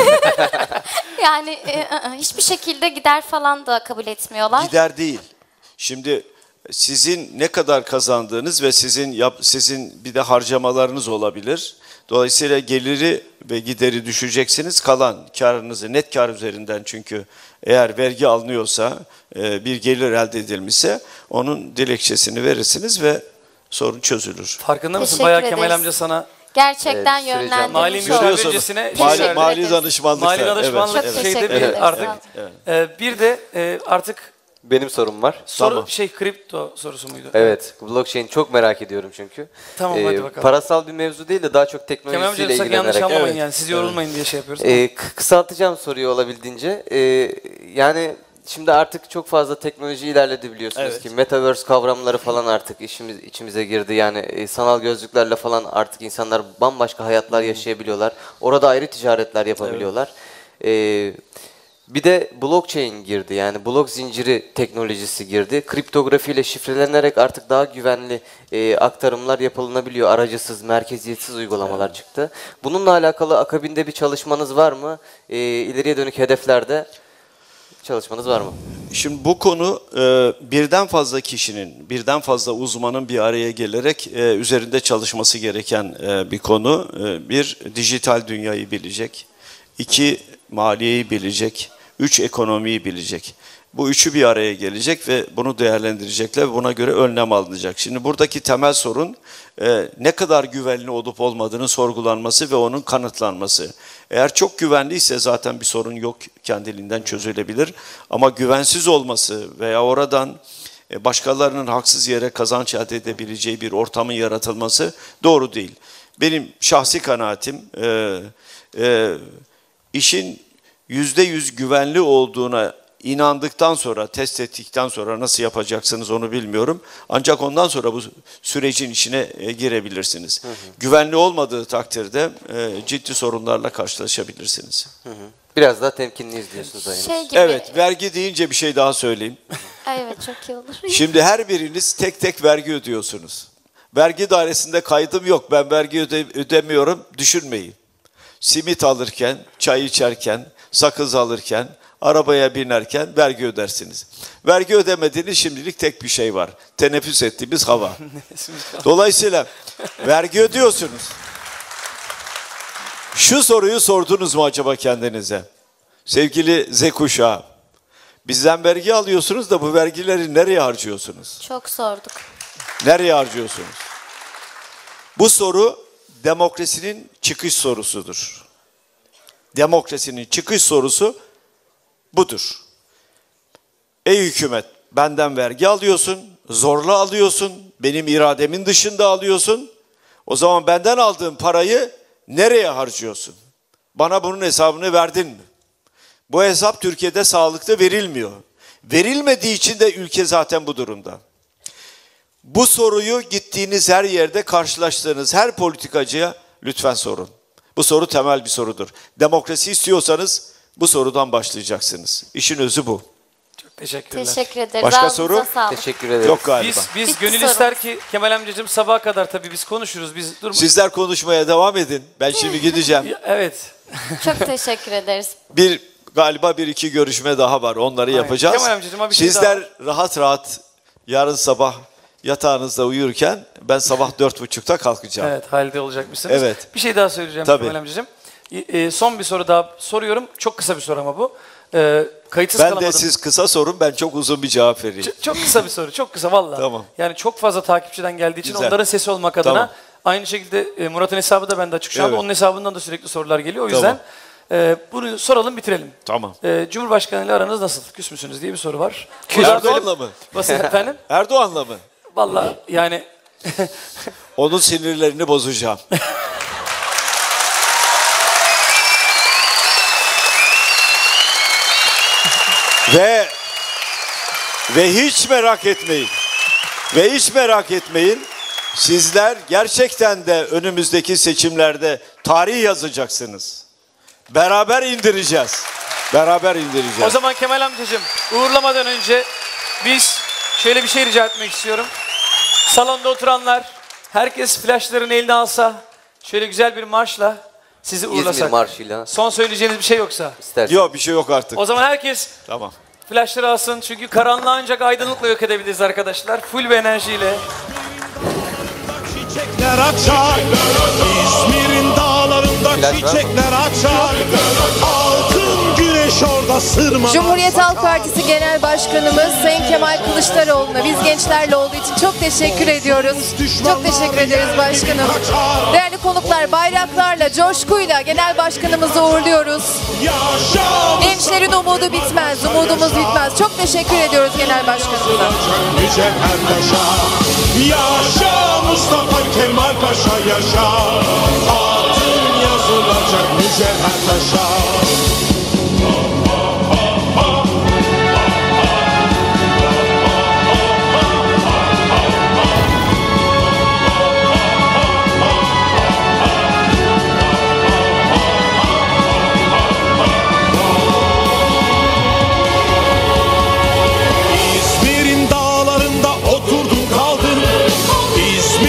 Yani e, hiçbir şekilde gider falan da kabul etmiyorlar. Gider değil. Şimdi sizin ne kadar kazandığınız ve sizin yap, sizin bir de harcamalarınız olabilir. Dolayısıyla geliri ve gideri düşeceksiniz. Kalan karınızı net kar üzerinden, çünkü eğer vergi alınıyorsa, e, bir gelir elde edilmişse onun dilekçesini verirsiniz ve sorun çözülür. Farkında mısın? Teşekkür Bayağı ederiz. Kemal amca sana Gerçekten Evet, süreci yönlendirmiş mali oldu. müşavir Görüyorsunuz. öncesine Mali, Teşekkür mali ederiz. danışmanlıkta. mali danışmanlık Evet, Çok şeyde teşekkür bir ederiz. artık. evet. Ee, bir de e, artık Benim sorum var. soru Tamam. şey kripto sorusu muydu? Evet, blockchain çok merak ediyorum çünkü. Tamam, hadi bakalım. Parasal bir mevzu değil de daha çok Kemal teknolojisiyle amca sakın yanlış ilgilenerek. anlamayın Evet. yani. Siz yorulmayın diye şey yapıyoruz. Ee, k- kısaltacağım soruyu olabildiğince. Ee, yani şimdi artık çok fazla teknoloji ilerledi biliyorsunuz Evet. ki. Metaverse kavramları falan artık işimiz içimize girdi. Yani e, sanal gözlüklerle falan artık insanlar bambaşka hayatlar yaşayabiliyorlar. Orada ayrı ticaretler yapabiliyorlar. Ee, bir de blockchain girdi, yani blok zinciri teknolojisi girdi. Kriptografiyle şifrelenerek artık daha güvenli e, aktarımlar yapılabiliyor. Aracısız, merkeziyetsiz uygulamalar çıktı. Bununla alakalı akabinde bir çalışmanız var mı? E, ileriye dönük hedeflerde çalışmanız var mı? Şimdi bu konu e, birden fazla kişinin, birden fazla uzmanın bir araya gelerek e, üzerinde çalışması gereken e, bir konu. E, bir, dijital dünyayı bilecek. İki, maliyeyi bilecek. Üç, ekonomiyi bilecek. Bu üçü bir araya gelecek ve bunu değerlendirecekler ve buna göre önlem alınacak. Şimdi buradaki temel sorun e, ne kadar güvenli olup olmadığının sorgulanması ve onun kanıtlanması. Eğer çok güvenliyse zaten bir sorun yok, kendiliğinden çözülebilir. Ama güvensiz olması veya oradan e, başkalarının haksız yere kazanç elde edebileceği bir ortamın yaratılması doğru değil. Benim şahsi kanaatim e, e, işin yüzde yüz güvenli olduğuna inandıktan sonra, test ettikten sonra nasıl yapacaksınız onu bilmiyorum. Ancak ondan sonra bu sürecin içine e, girebilirsiniz. Hı hı. Güvenli olmadığı takdirde e, ciddi sorunlarla karşılaşabilirsiniz. Hı hı. Biraz daha temkinliyiz diyorsunuz. Yani. Şey gibi. Evet, vergi deyince bir şey daha söyleyeyim. Ay, evet, çok iyi olur. Şimdi her biriniz tek tek vergi ödüyorsunuz. Vergi dairesinde kaydım yok, ben vergi öde ödemiyorum, düşünmeyin. Simit alırken, çay içerken, sakız alırken, arabaya binerken vergi ödersiniz. Vergi ödemediğiniz şimdilik tek bir şey var. Teneffüs ettiğimiz hava. Dolayısıyla vergi ödüyorsunuz. Şu soruyu sordunuz mu acaba kendinize? Sevgili Z kuşağı, bizden vergi alıyorsunuz da bu vergileri nereye harcıyorsunuz? Çok sorduk. Nereye harcıyorsunuz? Bu soru demokrasinin çıkış sorusudur. Demokrasinin çıkış sorusu budur. Ey hükümet, benden vergi alıyorsun, zorla alıyorsun, benim irademin dışında alıyorsun. O zaman benden aldığın parayı nereye harcıyorsun? Bana bunun hesabını verdin mi? Bu hesap Türkiye'de sağlıklı verilmiyor. Verilmediği için de ülke zaten bu durumda. Bu soruyu gittiğiniz her yerde karşılaştığınız her politikacıya lütfen sorun. Bu soru temel bir sorudur. Demokrasi istiyorsanız bu sorudan başlayacaksınız. İşin özü bu. Çok teşekkürler. Teşekkür ederiz. Başka Ağzınıza soru? sağlık. Teşekkür ederim. Yok galiba. Biz biz Bitti gönül sorun. ister ki Kemal amcacığım sabaha kadar tabii biz konuşuruz. Biz durmayız. Sizler konuşmaya devam edin. Ben şimdi gideceğim. Evet. Çok teşekkür ederiz. Bir galiba bir iki görüşme daha var. Onları Aynen. yapacağız. Kemal amcacığım, ama bir şey Sizler rahat rahat yarın sabah yatağınızda uyurken ben sabah dört buçukta kalkacağım. Evet, halde olacakmışsınız. Evet. Bir şey daha söyleyeceğim Tabii. Kemal amcacığım. E, son bir soru daha soruyorum. Çok kısa bir soru ama bu. E, kayıtsız Ben kalamadım. de siz kısa sorun, ben çok uzun bir cevap vereyim. Ç- çok kısa bir soru. Çok kısa valla. Tamam. Yani çok fazla takipçiden geldiği için Güzel. onların sesi olmak adına Tamam. Aynı şekilde e, Murat'ın hesabı da bende açık şu anda. Evet. Onun hesabından da sürekli sorular geliyor. O yüzden Tamam. e, bunu soralım bitirelim. Tamam. E, Cumhurbaşkanı ile aranız nasıl? Küs müsünüz diye bir soru var. Erdoğan'la mı? Basın efendim. Erdoğan'la mı? Vallahi yani Onun sinirlerini bozacağım. ve ve hiç merak etmeyin. Ve hiç merak etmeyin. Sizler gerçekten de önümüzdeki seçimlerde tarih yazacaksınız. Beraber indireceğiz. Beraber indireceğiz. o zaman Kemal amcacığım uğurlamadan önce biz şöyle bir şey rica etmek istiyorum. Salonda oturanlar herkes flaşlarını eline alsa şöyle güzel bir marşla sizi uğurlasak. İzmir marşıyla Son söyleyeceğiniz bir şey yoksa. istersen. Yok, bir şey yok artık. O zaman herkes Tamam. flaşları alsın çünkü karanlığı ancak aydınlıkla yok edebiliriz arkadaşlar. Full bir enerjiyle. Çiçekler açar, İzmir'in dağlarında Flash var. çiçekler açar, altın güneş orada sırma. Cumhuriyet Halk Partisi Genel Başkanımız Sayın Kemal Kılıçdaroğlu'na biz gençlerle olduğu için çok teşekkür ediyoruz. Çok teşekkür ederiz başkanım. Değerli konuklar, bayraklarla, coşkuyla Genel Başkanımızı uğurluyoruz. Gençlerin umudu bitmez, umudumuz bitmez. Çok teşekkür ediyoruz Genel Başkanımıza. Mücevher taşa, yaşa Mustafa Kemal Paşa yaşa, altın yazılacak mücevher taşa.